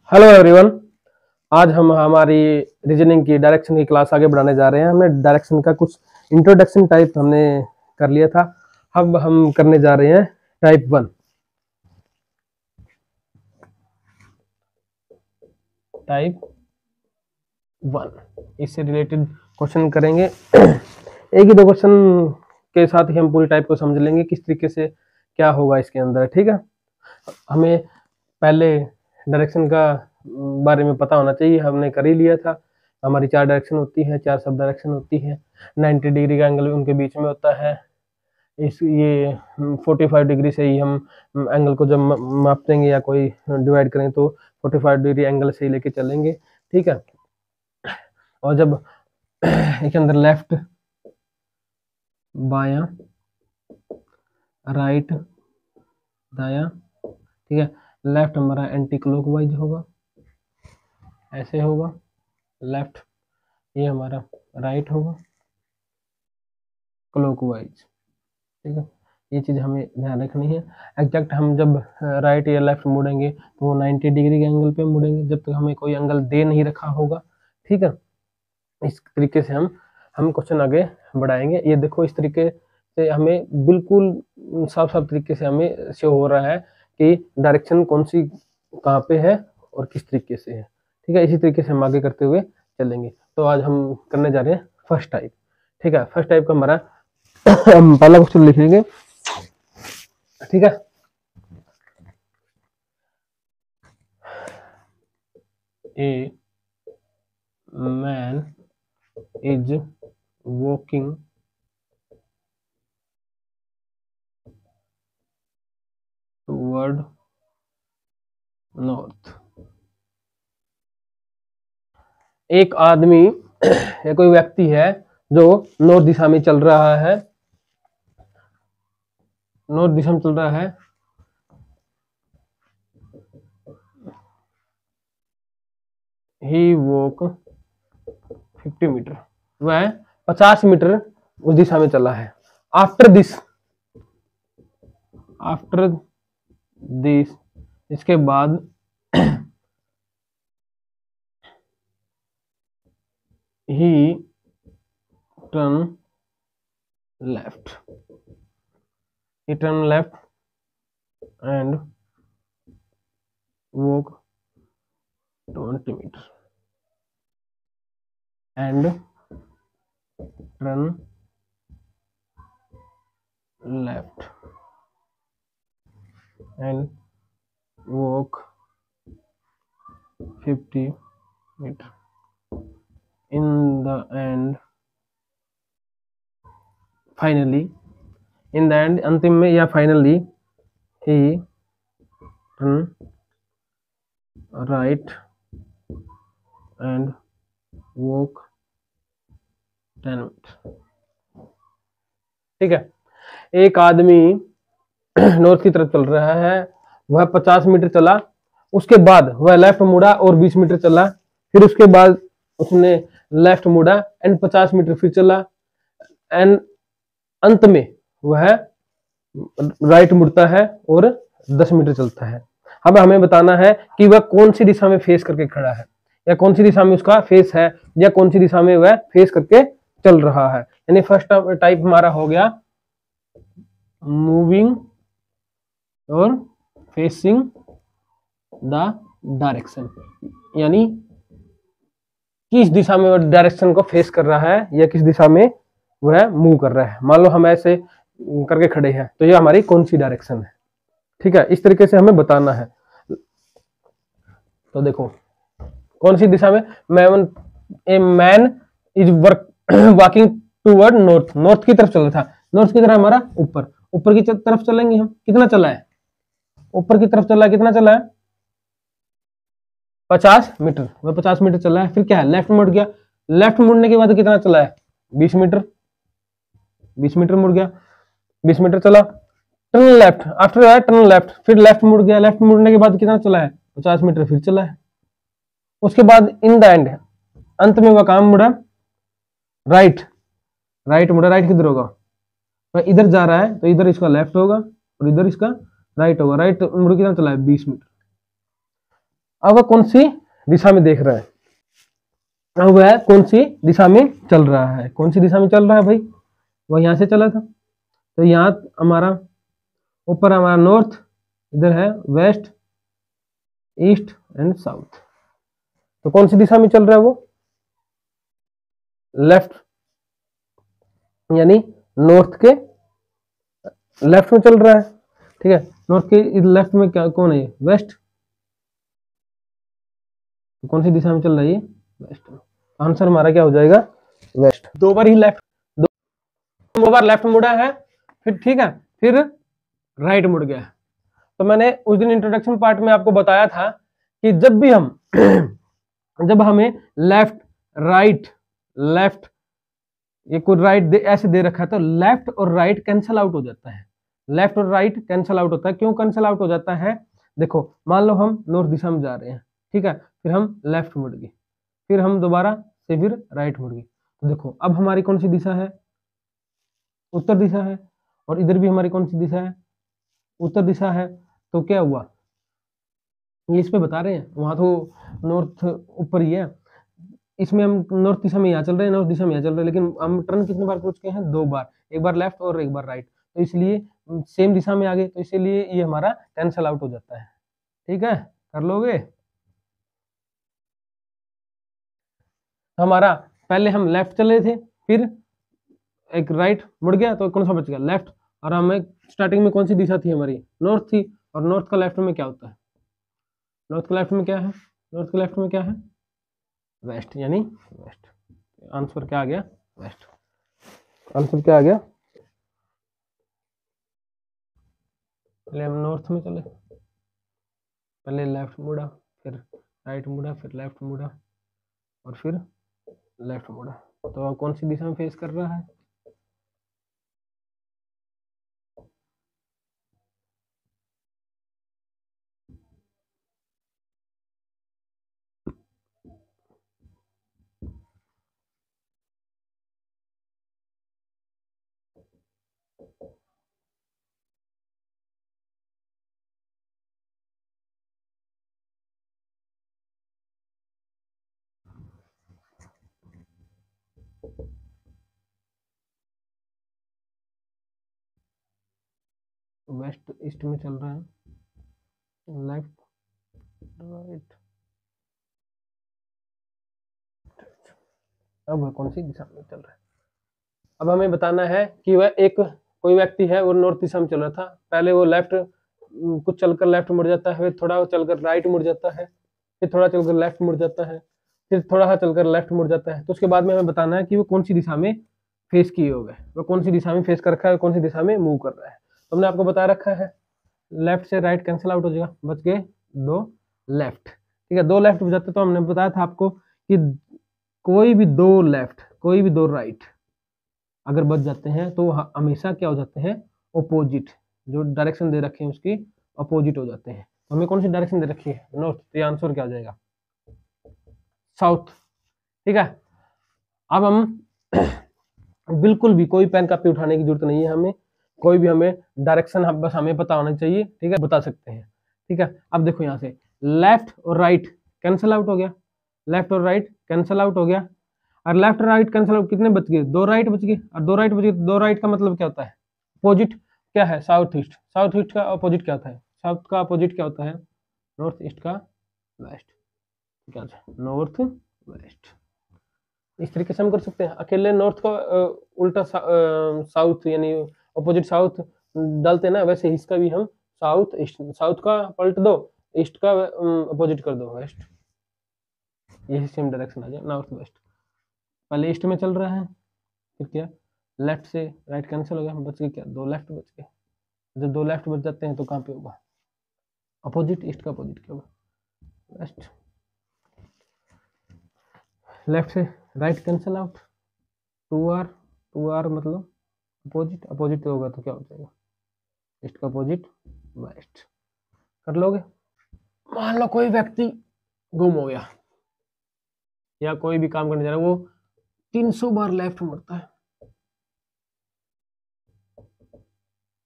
Hello everyone. आज हम हमारी रीजनिंग की डायरेक्शन की क्लास आगे बढ़ाने जा रहे हैं। हमने डायरेक्शन का कुछ इंट्रोडक्शन टाइप हमने कर लिया था। अब हम करने जा रहे हैं टाइप 1। टाइप 1 इससे रिलेटेड क्वेश्चन करेंगे। एक ही दो क्वेश्चन के साथ ही हम पूरी टाइप को समझ लेंगे किस तरीके से क्या होगा इसके अंदर। ठीक है, हमें पहले डायरेक्शन का बारे में पता होना चाहिए। हमने कर ही लिया था। हमारी 4 डायरेक्शन होती है, 4 सब डायरेक्शन होती है। 90 डिग्री का एंगल उनके बीच में होता है। इस ये 45 डिग्री से ही हम एंगल को जब माप देंगे या कोई डिवाइड करेंगे तो 45 डिग्री एंगल से ही लेके चलेंगे। ठीक है, और जब इसके अंदर लेफ्ट, बायां, राइट, दायां, ठीक है। लेफ्ट हमारा एंटी क्लॉकवाइज होगा, ऐसे होगा। लेफ्ट ये हमारा राइट होगा क्लॉकवाइज। ठीक है, ये चीज़ हमें ध्यान रखनी है। एग्जैक्ट हम जब राइट या लेफ्ट मुड़ेंगे तो वो 90 डिग्री के एंगल पे मुड़ेंगे जब तक हमें कोई एंगल दे नहीं रखा होगा। ठीक है, इस तरीके से हम क्वेश्चन आगे बढ़ाएंगे। ये देखो, इस तरीके से हमें बिल्कुल साफ साफ तरीके से हमें शो हो रहा है कि डायरेक्शन कौन सी कहाँ पे है और किस तरीके से है। ठीक है, इसी तरीके से हम आगे करते हुए चलेंगे। तो आज हम करने जा रहे हैं फर्स्ट टाइप। ठीक है, फर्स्ट टाइप का हमारा हम पहला क्वेश्चन लिखेंगे। ठीक है, a man is walking toward north. एक आदमी या कोई व्यक्ति है जो नॉर्थ दिशा में चल रहा है। नॉर्थ दिशा में चल रहा है। ही वॉक 50 मीटर, वह 50 मीटर उस दिशा में चला है। आफ्टर दिस इसके बाद ही turn left and walk 20 metre and turn left and walk 50 metre. In the end, अंतिम में या finally he turn right and walk 10 metre. ठीक है, एक आदमी नॉर्थ की तरफ चल रहा है। वह 50 मीटर चला, उसके बाद वह लेफ्ट मुड़ा और 20 मीटर चला। फिर उसके बाद उसने लेफ्ट मुड़ा एंड 50 मीटर फिर चला एंड अंत में वह राइट मुड़ता है और 10 मीटर चलता है। अब हमें बताना है कि वह कौन सी दिशा में फेस करके खड़ा है, या कौन सी दिशा में उसका फेस है, या कौन सी दिशा में वह फेस करके चल रहा है। यानी फर्स्ट टाइप हमारा हो गया मूविंग और फेसिंग द डायरेक्शन, यानी किस दिशा में वह डायरेक्शन को फेस कर रहा है या किस दिशा में वह मूव कर रहा है। मान लो हम ऐसे करके खड़े हैं तो ये हमारी कौन सी डायरेक्शन है। ठीक है, इस तरीके से हमें बताना है। तो देखो, कौन सी दिशा में a man is walking toward north, north की तरफ चल रहा था। नॉर्थ की तरफ हमारा ऊपर की तरफ चलेंगे हम। कितना चला है? ऊपर की तरफ चला है। कितना चला है? 50 मीटर। वह 50 मीटर चला है। फिर क्या है? लेफ्ट मुड़ गया। लेफ्ट मुड़ने के बाद कितना चला है? 20 मीटर। 20 मीटर मुड़ गया, 20 मीटर चला। Turn left, after turn left, फिर लेफ्ट मुड़ गया। लेफ्ट मुड़ने के बाद कितना चला है? 50 मीटर फिर चला है। उसके बाद इन द एंड, अंत में वह काम मुड़ा राइट मुड़ा। राइट किधर होगा? वह इधर जा रहा है तो इधर इसका लेफ्ट होगा और इधर इसका राइट होगा। राइट मुड़ कितना चला है? 20 मीटर। अब वह कौन सी दिशा में देख रहा है, अब वह कौन सी दिशा में चल रहा है, कौन सी दिशा में चल रहा है भाई, वह यहाँ से चला था, तो यहाँ हमारा ऊपर हमारा नॉर्थ, इधर है वेस्ट, ईस्ट एंड साउथ, तो कौन सी दिशा में चल रहा है वो, लेफ्ट, यानी नॉर्थ के लेफ्ट में चल रहा है, ठीक है। नॉर्थ के लेफ्ट में क्या कौन है, वेस्ट, तो कौन सी दिशा में चल रही है, वेस्ट। आंसर हमारा क्या हो जाएगा, वेस्ट। दो बार ही लेफ्ट, दो बार लेफ्ट मुड़ा है, फिर ठीक है, फिर राइट मुड़ गया। तो मैंने उस दिन इंट्रोडक्शन पार्ट में आपको बताया था कि जब भी हम जब हमें लेफ्ट राइट लेफ्ट, ये कोई राइट ऐसे दे रखा है, तो लेफ्ट और राइट कैंसल आउट हो जाता है, लेफ्ट और राइट कैंसल आउट होता है। क्यों कैंसल आउट हो जाता है, देखो मान लो हम नॉर्थ दिशा में जा रहे हैं, ठीक है, फिर हम लेफ्ट मुड़ गए, फिर हम दोबारा से फिर राइट मुड़ गए, तो देखो अब हमारी कौन सी दिशा है, उत्तर दिशा है, और इधर भी हमारी कौन सी दिशा है, उत्तर दिशा है। तो क्या हुआ, ये इस पे बता रहे हैं, वहां तो नॉर्थ ऊपर ही है, इसमें हम नॉर्थ दिशा में यहाँ चल रहे हैं, नॉर्थ दिशा में यहाँ चल रहे हैं, लेकिन हम टर्न कितने बार कर चुके हैं, दो बार, एक बार लेफ्ट और एक बार राइट, तो इसलिए सेम दिशा में आ गए, तो इसीलिए ये हमारा कैंसल आउट हो जाता है। ठीक है, कर लोगे। हमारा पहले हम लेफ्ट चले थे, फिर एक राइट मुड़ गया, तो कौन सा बच गया, लेफ्ट, और हमें स्टार्टिंग में कौन सी दिशा थी हमारी, नॉर्थ थी, और नॉर्थ का लेफ्ट में क्या होता है, नॉर्थ के लेफ्ट में क्या है, नॉर्थ के लेफ्ट में क्या है, वेस्ट, यानी वेस्ट। आंसर क्या आ गया, वेस्ट। आंसर क्या आ गया, पहले हम नॉर्थ में चले, पहले लेफ्ट मुड़ा, फिर राइट मुड़ा, फिर लेफ्ट मुड़ा, और फिर लेफ्ट मुड़ा, तो अब कौन सी दिशा में फेस कर रहा है, वेस्ट ईस्ट में चल रहा है, लेफ्ट राइट, अब कौन सी दिशा में चल रहा है। अब हमें बताना है कि वह एक कोई व्यक्ति है वो नॉर्थ दिशा में चल रहा था, पहले वो लेफ्ट कुछ चलकर लेफ्ट मुड़ जाता है, फिर थोड़ा चलकर राइट मुड़ जाता है, फिर थोड़ा चलकर लेफ्ट मुड़ जाता है, फिर थोड़ा चलकर लेफ्ट मुड़ जाता है, तो उसके बाद में हमें बताना है कि वो कौन सी दिशा में फेस किए हुए है, वो कौन सी दिशा में फेस कर रखा है, कौन सी दिशा में मूव कर रहा है। तो हमने आपको बता रखा है लेफ्ट से राइट कैंसिल आउट हो जाएगा, बच गए दो लेफ्ट, ठीक है, दो लेफ्ट बच जाते, तो हमने बताया था आपको कि कोई भी दो लेफ्ट कोई भी दो राइट अगर बच जाते हैं तो हमेशा क्या हो जाते हैं, ओपोजिट, जो डायरेक्शन दे रखे हैं उसकी अपोजिट हो जाते हैं। तो हमें कौन सी डायरेक्शन दे रखी है, नॉर्थ, तो ये आंसर क्या हो जाएगा, साउथ। ठीक है, अब हम बिल्कुल भी कोई पेन कापी उठाने की जरूरत नहीं है, हमें कोई भी हमें डायरेक्शन बस हमें पता होना चाहिए, ठीक है, बता सकते हैं। ठीक है, अब देखो यहाँ से लेफ्ट और राइट कैंसिल आउट हो गया, लेफ्ट और राइट कैंसिल आउट हो गया, और लेफ्ट राइट कैंसिल आउट, कितने बच गए, दो राइट बच गए, और दो राइट बच गए, दो राइट का मतलब क्या होता है, अपोजिट क्या है, साउथ ईस्ट, साउथ ईस्ट का अपोजिट क्या होता है, साउथ का अपोजिट क्या होता है, नॉर्थ ईस्ट का वेस्ट, क्या होता है, नॉर्थ वेस्ट। इस तरीके से हम कर सकते हैं, अकेले नॉर्थ का उल्टा साउथ यानी अपोजिट साउथ डालते हैं ना, वैसे इसका भी हम साउथ ईस्ट, साउथ का पलट दो, ईस्ट का अपोजिट कर दो वेस्ट, यही सेम डायरेक्शन आ जाए, नॉर्थ वेस्ट। पहले ईस्ट में चल रहा है, फिर क्या, लेफ्ट से राइट कैंसिल हो गया, बच गए क्या, दो लेफ्ट बच गए, जब दो लेफ्ट बच जाते हैं तो कहाँ पे होगा, अपोजिट, ईस्ट का अपोजिट क्या होगा, वेस्ट। लेफ्ट से right cancel out, two R मतलब अपोजिट, अपोजिट होगा तो क्या हो जाएगा, ईस्ट का अपोजिट वेस्ट। कर लोगे। मान लो कोई व्यक्ति गुम हो गया या कोई भी काम करने जा रहा है, वो 300 बार लेफ्ट मुड़ता है,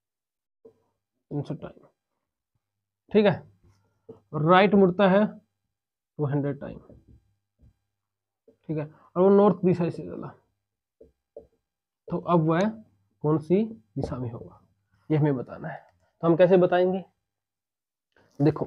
300 टाइम, ठीक है, राइट मुड़ता है 200 टाइम, ठीक है, और वो नॉर्थ दिशा से चला, तो अब वह कौन सी दिशा में होगा, ये हमें बताना है। तो हम कैसे बताएंगे, देखो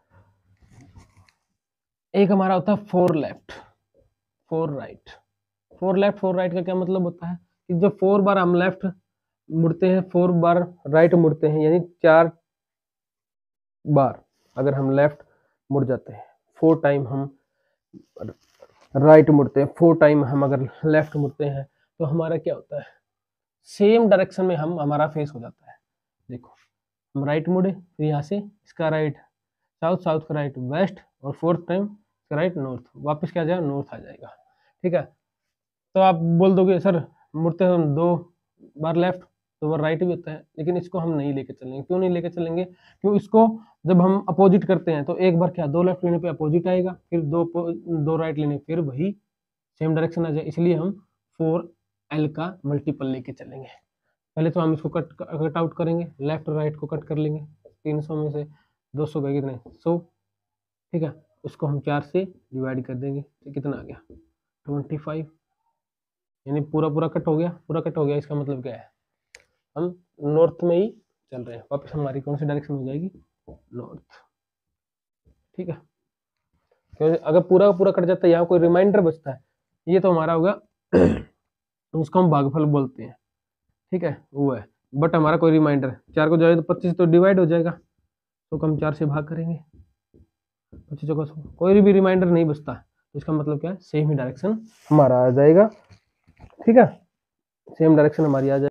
एक हमारा होता है 4 लेफ्ट 4 राइट। 4 लेफ्ट 4 राइट का क्या मतलब होता है कि जब 4 बार हम लेफ्ट मुड़ते हैं, 4 बार राइट मुड़ते हैं, यानी 4 बार अगर हम लेफ्ट मुड़ जाते हैं, 4 टाइम हम राइट मुड़ते हैं, 4 टाइम हम अगर लेफ्ट मुड़ते हैं, तो हमारा क्या होता है, सेम डायरेक्शन में हम हमारा फेस हो जाता है। देखो हम राइट मुड़े, फिर यहाँ से इसका राइट साउथ, साउथ का राइट वेस्ट, और 4th टाइम इसका राइट नॉर्थ, वापस क्या आ जाएगा, नॉर्थ आ जाएगा, ठीक है। तो आप बोल दोगे सर मुड़ते हम 2 बार लेफ्ट 2 बार राइट भी होता है, लेकिन इसको हम नहीं लेके चलेंगे। क्यों नहीं लेके चलेंगे, क्यों, इसको जब हम अपोजिट करते हैं तो एक बार क्या 2 लेफ्ट लेने पे अपोजिट आएगा, फिर 2 राइट लेने फिर वही सेम डायरेक्शन आ जाए, इसलिए हम 4L का मल्टीपल लेके चलेंगे। पहले तो हम इसको कट आउट करेंगे, लेफ्ट राइट को कट कर लेंगे, 300 में से 200 गए कितने 100, ठीक है, उसको हम 4 से डिवाइड कर देंगे, तो कितना आ गया 25, यानी पूरा पूरा कट हो गया, पूरा कट हो गया। इसका मतलब क्या है, हम नॉर्थ में ही चल रहे हैं, वापस हमारी कौन सी डायरेक्शन हो जाएगी, नॉर्थ, ठीक है। क्योंकि अगर पूरा पूरा कट जाता है, यहाँ कोई रिमाइंडर बचता है, ये तो हमारा होगा उसको हम भागफल बोलते हैं, ठीक है, वो है, बट हमारा कोई रिमाइंडर 4 को जाए तो 25 तो डिवाइड हो जाएगा, तो हम 4 से भाग करेंगे, 25 को कोई भी रिमाइंडर नहीं बचता, तो इसका मतलब क्या है, सेम ही डायरेक्शन हमारा आ जाएगा, ठीक है, सेम डायरेक्शन हमारी आ जाएगी।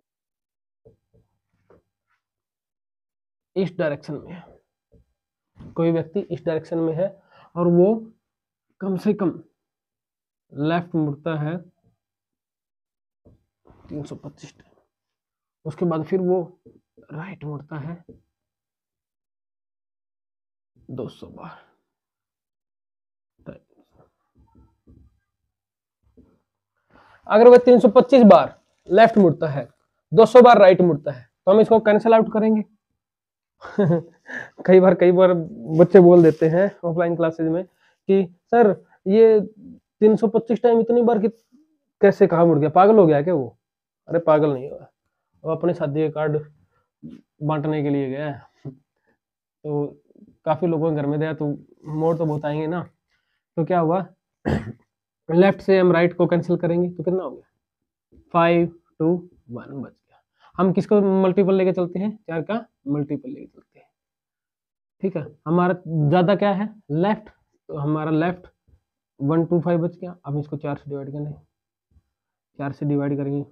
इस डायरेक्शन में है, कोई व्यक्ति इस डायरेक्शन में है और वो कम से कम लेफ्ट मुड़ता है 325 टाइम, उसके बाद फिर वो राइट मुड़ता है 200 बार। अगर वह 325 बार लेफ्ट मुड़ता है, 200 बार राइट मुड़ता है, तो हम इसको कैंसिल आउट करेंगे कई बार बच्चे बोल देते हैं ऑफलाइन क्लासेज में कि सर ये 325 टाइम इतनी बार कैसे कहाँ मुड़ गया, पागल हो गया क्या वो। अरे पागल नहीं हुआ, वो अपने शादी के कार्ड बांटने के लिए गया है, तो काफी लोगों के घर में गया, तो मोड़ तो बहुत आएंगे ना, तो क्या हुआ लेफ्ट से हम राइट को कैंसिल करेंगे, तो कितना हो गया 5 2 1 बच गया। हम किसको मल्टीपल लेके चलते हैं, 4 का मल्टीपल लेके चलते हैं, ठीक है। हमारा ज्यादा क्या है लेफ्ट, तो हमारा लेफ्ट 125 बच गया। अब इसको 4 से डिवाइड करेंगे, 4 से डिवाइड करेंगे,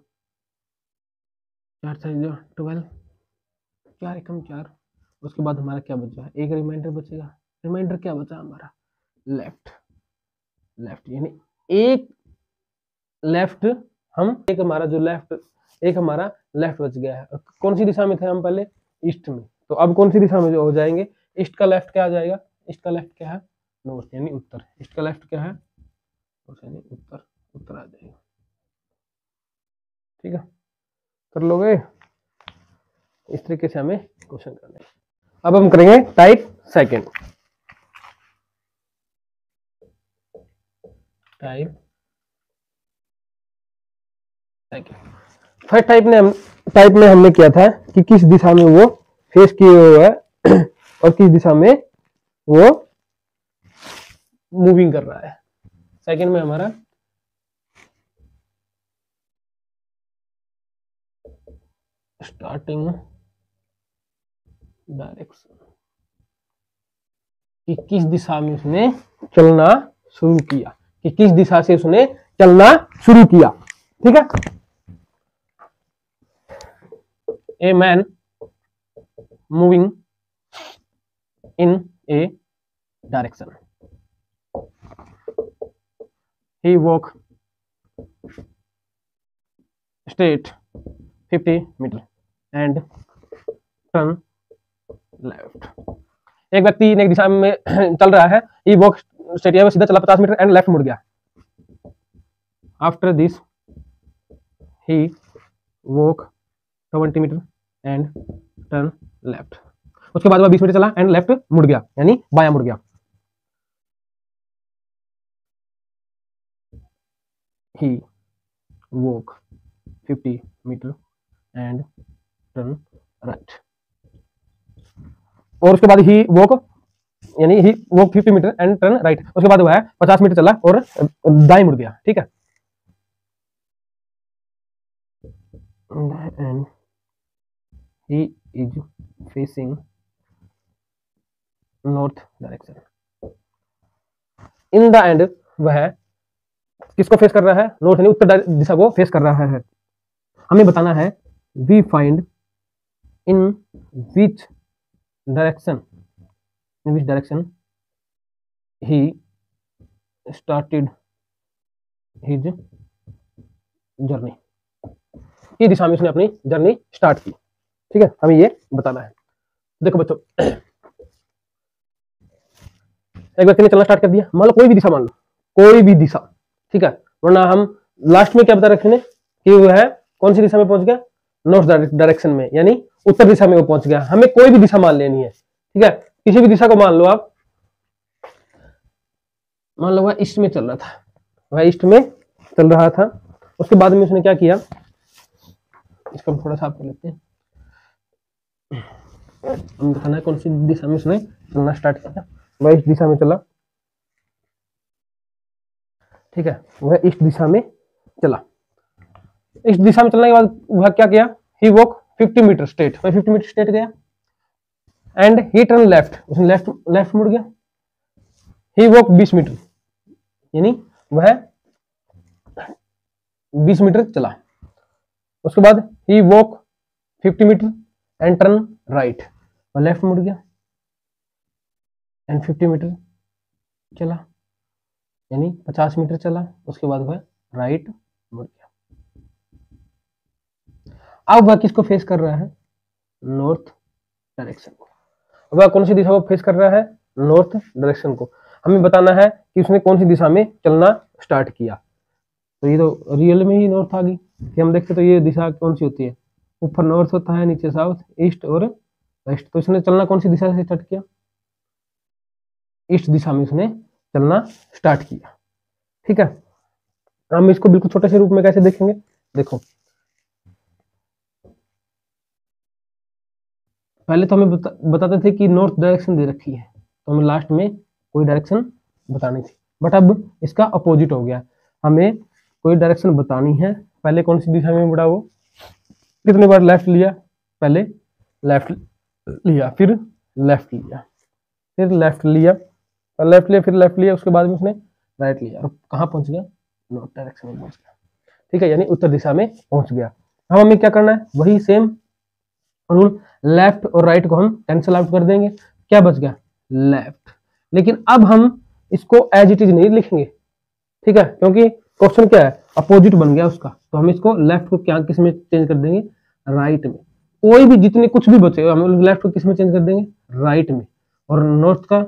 4 से 12, 4 एकम 4, उसके बाद हमारा क्या बचा, एक रिमाइंडर बचेगा। रिमाइंडर क्या बचा हमारा, लेफ्ट, लेफ्ट यानी एक लेफ्ट, हम एक हमारा जो लेफ्ट, एक हमारा लेफ्ट बच गया है। कौन सी दिशा में थे हम पहले, ईस्ट में, तो अब कौन सी दिशा में जो हो जाएंगे, ईस्ट का लेफ्ट क्या आ जाएगा, ईस्ट का लेफ्ट क्या है, नॉर्थ यानी उत्तर, ईस्ट का लेफ्ट क्या है, यानी उत्तर, उत्तर आ जाएगा, ठीक है, कर लोगे। इस तरीके से हमें क्वेश्चन करना है। अब हम करेंगे type second, type second. First type में हमने किया था कि किस दिशा में वो फेस किए हुए है और किस दिशा में वो मूविंग कर रहा है। सेकंड में हमारा स्टार्टिंग डायरेक्शन, कि किस दिशा में उसने चलना शुरू किया, कि किस दिशा से उसने चलना शुरू किया, ठीक है। A man moving in a direction, he walk straight 50 metre and turn left. एक व्यक्ति एक दिशा में चल रहा है, he walk straight, वो सीधा चला 50 मीटर एंड लेफ्ट मुड़ गया। After this he walk 20 metre and turn left. उसके बाद वह 20 मीटर चला एंड लेफ्ट मुड़ गया, यानी बायां मुड़ गया। he walk 50 metre and turn right। और उसके बाद ही वॉक यानी he walk 50 metre and turn right, उसके बाद वह 50 मीटर चला और दाएं मुड़ गया, ठीक है। And he is facing north direction. In the end वह किसको फेस कर रहा है? नॉर्थ यानी उत्तर दिशा को फेस कर रहा है। हमें बताना है we find in which direction he started his journey। ये दिशा में उसने अपनी जर्नी स्टार्ट की, ठीक है, हमें ये बताना है। देखो बच्चों, एक व्यक्ति ने चलना स्टार्ट कर दिया, मान लो कोई भी दिशा, मान लो कोई भी दिशा, ठीक है, वरना हम लास्ट में क्या बता रखे कि वो है कौन सी दिशा में पहुंच गया? नॉर्थ डायरेक्शन में, यानी उत्तर दिशा में वो पहुंच गया। हमें कोई भी दिशा मान लेनी है, ठीक है, किसी भी दिशा को मान लो आप, मान लो वह ईस्ट में चल रहा था, वह ईस्ट में चल रहा था, उसके बाद में उसने क्या किया, इसको हम थोड़ा साफ कर लेते हैं। हम दिखाना है कौन सी दिशा में उसने चलना स्टार्ट किया। वह इस दिशा में चला, ठीक है, वह इस दिशा में चला। इस दिशा में चलने के बाद वह क्या किया? ही वॉक 50 मीटर स्ट्रेट, वह 50 मीटर स्ट्रेट गया एंड ही टर्न लेफ्ट, उसने लेफ्ट मुड़ गया। ही वॉक 20 मीटर, यानी वह 20 मीटर चला। उसके बाद he walk 50 metre and turn right, वह लेफ्ट मुड़ गया एंड 50 मीटर चला, यानी 50 मीटर चला। उसके बाद वह राइट मुड़ गया। अब वह किसको फेस कर रहा है? नॉर्थ डायरेक्शन को। वह कौन सी दिशा को फेस कर रहा है? नॉर्थ डायरेक्शन को। हमें बताना है कि उसने कौन सी दिशा में चलना स्टार्ट किया। तो ये तो रियल में ही नॉर्थ आ गई कि हम देखते तो ये दिशा कौन सी होती है? ऊपर नॉर्थ होता है, नीचे साउथ, ईस्ट और वेस्ट। तो इसने चलना कौन सी दिशा से स्टार्ट किया? ईस्ट दिशा में उसने चलना स्टार्ट किया, ठीक है। हम इसको बिल्कुल छोटे से रूप में कैसे देखेंगे? देखो, पहले तो हमें बताते थे कि नॉर्थ डायरेक्शन दे रखी है, तो हमें लास्ट में कोई डायरेक्शन बतानी थी, बट अब इसका अपोजिट हो गया। हमें कोई डायरेक्शन बतानी है, पहले कौन सी दिशा में मुड़ा वो, कितने बार लेफ्ट लिया, पहले लेफ्ट लिया, फिर लेफ्ट लिया, फिर लेफ्ट लिया, लेफ्ट लिया, फिर लेफ्ट लिया, उसके बाद में उसने राइट लिया और कहाँ पहुंच गया? नॉर्थ डायरेक्शन में पहुंच गया, ठीक है, यानी उत्तर दिशा में पहुंच गया। अब हमें क्या करना है? वही सेम रूल, लेफ्ट और राइट को हम कैंसिल आउट कर देंगे, क्या बच गया? लेफ्ट। लेकिन अब हम इसको एज इट इज नहीं लिखेंगे, ठीक है, क्योंकि क्वेश्चन क्या है? अपोजिट बन गया उसका, तो हम इसको लेफ्ट को क्या किस में चेंज कर देंगे? राइट में। कोई भी जितने कुछ भी बचे हम लेफ्ट को किस में चेंज कर देंगे? राइट में। और नॉर्थ का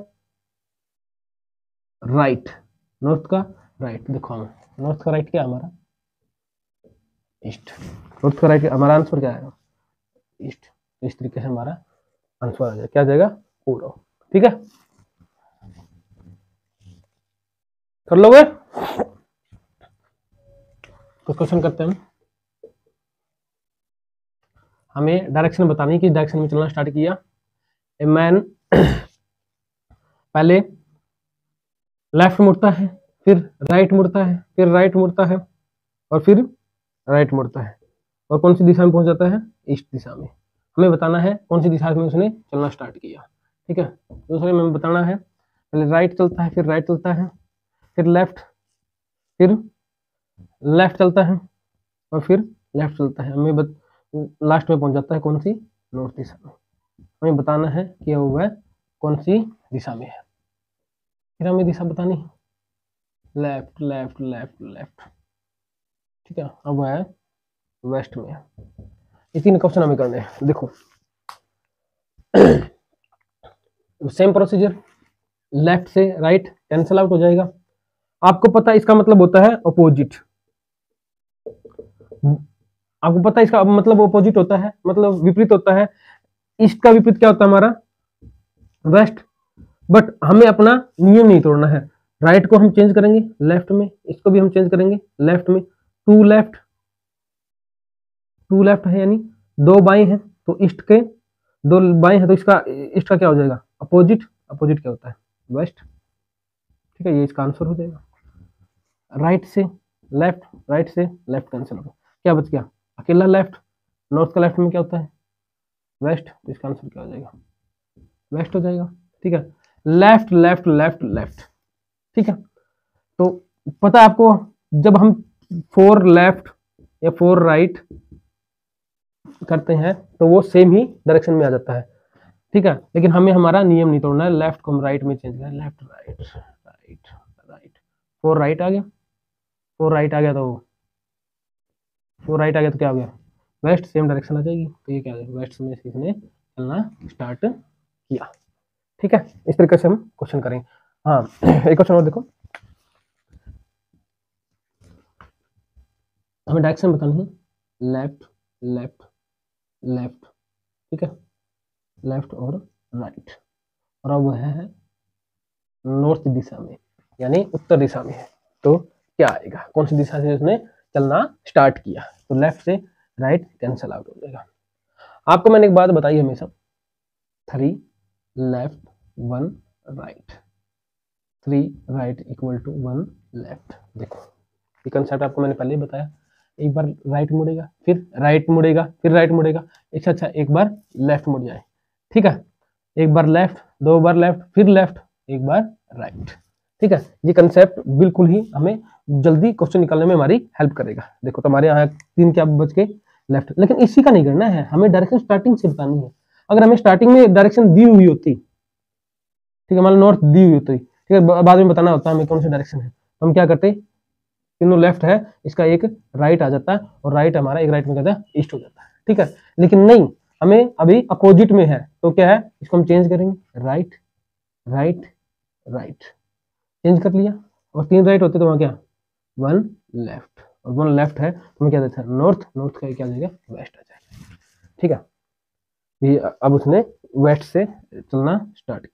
राइट, नॉर्थ का राइट। देखो हम नॉर्थ का राइट क्या हमारा? ईस्ट। नॉर्थ का राइट हमारा आंसर क्या आएगा? ईस्ट। इस तरीके से हमारा आंसर आ जाएगा, क्या आ जाएगा? पूरा, ठीक है, कर लोगे? कुछ क्वेश्चन करते हैं। हमें डायरेक्शन बतानी है, किस डायरेक्शन में चलना स्टार्ट किया। ए मैन पहले लेफ्ट मुड़ता है, फिर राइट मुड़ता है, फिर राइट मुड़ता है और फिर राइट मुड़ता है, और कौन सी दिशा में पहुंच जाता है? ईस्ट दिशा में। हमें बताना है कौन सी दिशा में उसने चलना स्टार्ट किया, ठीक है। दूसरे में बताना है पहले राइट चलता है, फिर राइट चलता है, फिर लेफ्ट चलता है और फिर लेफ्ट चलता है। हमें लास्ट में पहुंच जाता है कौन सी? नॉर्थ दिशा में। हमें बताना है कि वह कौन सी दिशा में है, फिर हमें दिशा बतानी है, लेफ्ट लेफ्ट लेफ्ट लेफ्ट, ठीक है। अब वह है वेस्ट में। ये 3 क्वेश्चन हमें करने हैं। देखो सेम प्रोसीजर, लेफ्ट से राइट कैंसिल आउट हो जाएगा। आपको पता है इसका मतलब होता है अपोजिट, आपको पता है इसका मतलब अपोजिट होता है, मतलब विपरीत होता है। ईस्ट का विपरीत क्या होता है? हमारा वेस्ट। बट हमें अपना नियम नहीं तोड़ना है, राइट को हम चेंज करेंगे लेफ्ट में, इसको भी हम चेंज करेंगे लेफ्ट में। टू लेफ्ट है, यानी दो बाएं हैं तो ईस्ट के, दो बाएं हैं तो इसका ईस्ट का क्या हो जाएगा, अपोजिट। अपोजिट क्या होता है, वेस्ट। ठीक है, ये इसका आंसर हो जाएगा। राइट से लेफ्ट, राइट से लेफ्ट कैंसिल हो गया, क्या बच गया, अकेला लेफ्ट। नॉर्थ का लेफ्ट में क्या होता है, वेस्ट, तो इसका आंसर क्या हो जाएगा, वेस्ट हो जाएगा। ठीक है, लेफ्ट लेफ्ट लेफ्ट लेफ्ट। ठीक है, तो पता है आपको, जब हम 4 लेफ्ट या 4 राइट करते हैं तो वो सेम ही डायरेक्शन में आ जाता है। ठीक है, लेकिन हमें हमारा नियम नहीं तोड़ना है, लेफ्ट को हम राइट में चेंज करें, left right right right. 4 right आ गया, 4 राइट आ गया तो 4 राइट आ गया तो क्या हो गया, वेस्ट, सेम डायरेक्शन आ जाएगी, तो ये क्या है, वेस्ट में इसने चलना स्टार्ट किया। ठीक है, इस तरीके से हम क्वेश्चन करेंगे। हाँ एक क्वेश्चन और देखो, हमें डायरेक्शन बतानी है, लेफ्ट लेफ्ट लेफ्ट। ठीक है, लेफ्ट और राइट, और अब वह है नॉर्थ दिशा में, यानी उत्तर दिशा में है, तो क्या आएगा, कौन सी दिशा से उसने चलना स्टार्ट किया, तो लेफ्ट से राइट कैंसल आउट हो जाएगा। आपको मैंने एक बात बताई हमेशा, 3 left 1 right, 3 right equal to 1 left. देखो ये कंसेप्ट आपको मैंने पहले ही बताया, एक बार राइट मुड़ेगा, फिर राइट मुड़ेगा, फिर राइट मुड़ेगा, इससे अच्छा एक बार लेफ्ट मुड़ जाए। ठीक है, एक बार लेफ्ट, 2 बार लेफ्ट, फिर लेफ्ट, एक बार राइट। ठीक है, ये कंसेप्ट बिल्कुल ही हमें जल्दी क्वेश्चन निकालने में हमारी हेल्प करेगा। देखो तुम्हारे यहाँ 3 क्या बच गए, लेफ्ट, लेकिन इसी का नहीं करना है, हमें डायरेक्शन स्टार्टिंग से बतानी है। अगर हमें स्टार्टिंग में डायरेक्शन दी हुई होती, ठीक है, मान लो नॉर्थ दी हुई होती, ठीक है, बाद में बताना होता है हमें कौन सी डायरेक्शन है, तो हम क्या करते, तीनों लेफ्ट है, इसका एक राइट आ जाता है, और राइट हमारा एक राइट में कहता है ईस्ट हो जाता है। ठीक है, लेकिन नहीं, हमें अभी अपोजिट में है, तो क्या है, इसको हम चेंज करेंगे, राइट राइट राइट, चेंज कर लिया, और 3 राइट होते तो वहां क्या, 1 लेफ्ट, और 1 लेफ्ट है तो हमें क्या देता है, नॉर्थ, नॉर्थ का क्या आ जाएगा, वेस्ट आ जाएगा। ठीक है, अब उसने वेस्ट से चलना स्टार्ट किया।